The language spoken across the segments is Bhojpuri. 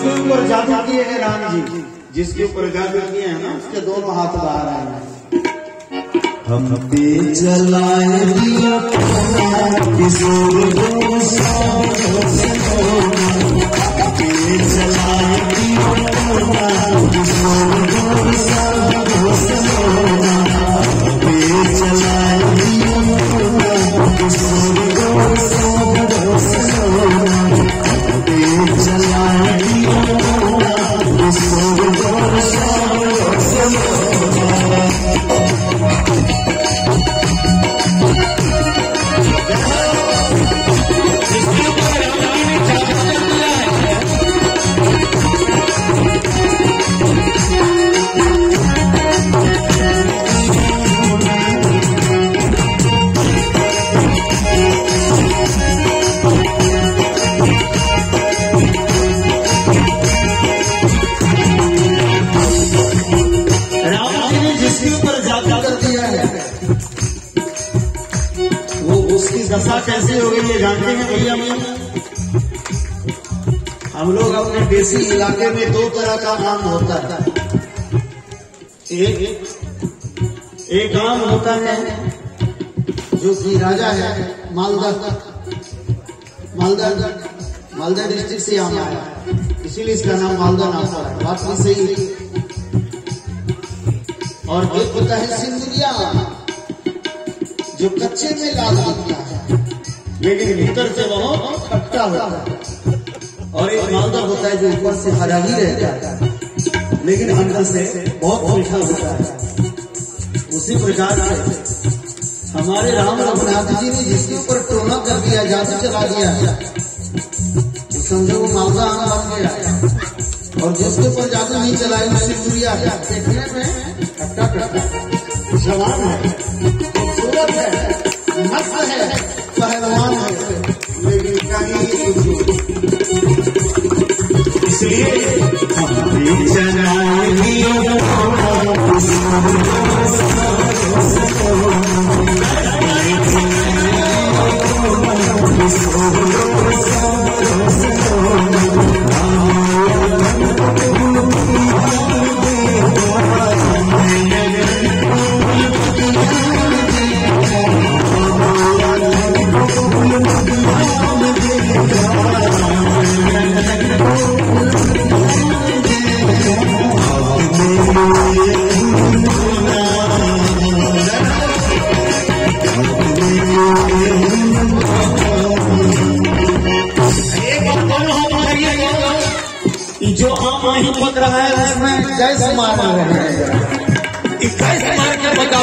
जिसके ऊपर जादू किए हैं राम जी, जिसके ऊपर जादू किए हैं ना, उसके दोनों हाथ बाहर आए हैं। हम पे चलाए दिया किशोर चलाए दिया दशा कैसे हो गई ये जानते हैं भैया? हम लोग अपने देसी इलाके में दो तरह का आम होता है। एक आम होता है जो कि राजा है, मालदा डिस्ट्रिक्ट से आम आया, इसीलिए इसका नाम मालदा नाम पड़ा। बात भी सही है। और एक होता है सिंदुरिया, जो कच्चे में लाल दिखता है लेकिन भीतर से बहुत खट्टा होता है। और एक मालदा होता है जो ऊपर से हरा ही रहता है लेकिन अंदर से बहुत मीठा होता है। उसी प्रकार से हमारे राम रघुनाथ जी ने जिसके ऊपर टोना कर दिया, जादू चला दिया, तो समझो वो मालदा आम बन गया। और जिसके ऊपर जादू नहीं चलाया वो सिंदुरिया है, देखने में खट्टा खट्टा जवान है, खूबसूरत है, मस्त है, पहलवान है, लेकिन कहीं इसलिए जो आम नहीं पक रहा है उसमें गैस मार रहे हैं। गैस मार के बताओ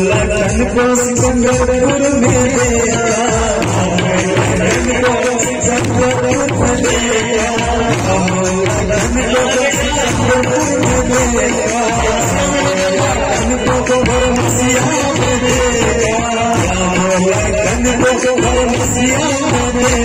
लगन को सिकंदरपुर में लगन को सिकंदरपुर में लगन को सिकंदरपुर में लगन को बरमसिया में लगन को बरमसिया में